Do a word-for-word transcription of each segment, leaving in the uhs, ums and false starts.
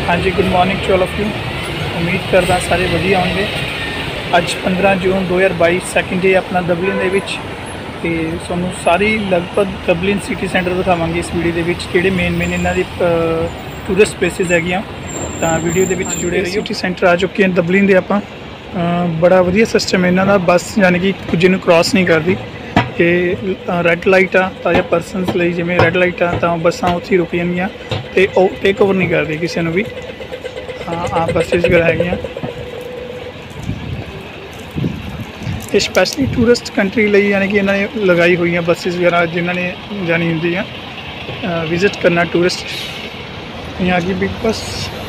हाँ जी, good morning to all of you. उम्मीद करदा सारे वधिया होंगे। अज पंद्रह जून दो हज़ार बाईस सैकेंड डे अपना डबलिन दे विच ते तुहानूं सारी लगभग डबलिन सिटी सेंटर दिखावांगे इस वीडियो दे विच जिहड़े मेन मेन इन्हां दी टूरिस्ट प्लेसिस हैगियां। तां वीडियो दे विच जुड़े रहियो। सिटी सेंटर आ चुके हैं डबलिन दे आपां। बड़ा वधिया सिस्टम है इन्हां दा, बस यानी कि कुछ नूं क्रॉस नहीं करदी। ते रैड लाइट आ तां जां परसनस लई जिवें रैड लाइट आ तां बसां उत्थे ही रुक जांदियां ते ओह टेक ओवर नहीं करदी किसी नूं भी। आ बसिस वगैरह हैगियां। ये स्पैशली टूरिस्ट कंट्री लई यानी कि इन्होंने लगाई हुई हैं बसिस वगैरह जिन्होंने जानी होंदी है विजिट करना टूरिस्ट यहाँ की बिग बस।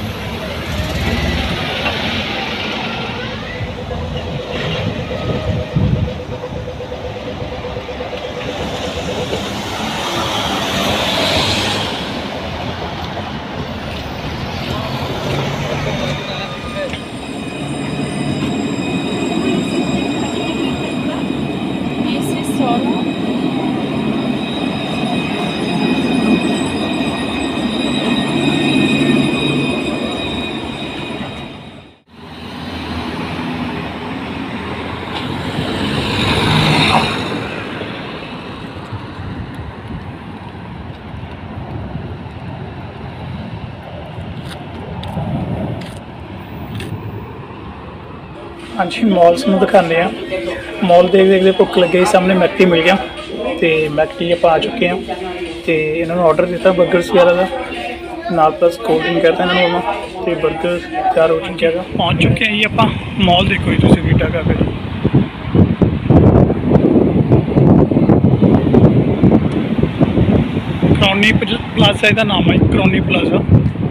हाँ जी, मॉल्स में दिखाने हैं। मॉल देख देखते भुख लगे सामने मैकडी मिल गया तो मैकडी आप आ चुके हैं तो इन्होंने ऑर्डर दिता बर्गरस वगैरह का नाल प्लस कोल्ड ड्रिंक कहता है इन्होंने तो बर्गर तैयार हो चुके हैं। पहुँच चुके हैं जी आप मॉल देखो जी तुम वीटा का जी। क्रॉनी प्लाजा का नाम है क्रॉनी प्लाजा।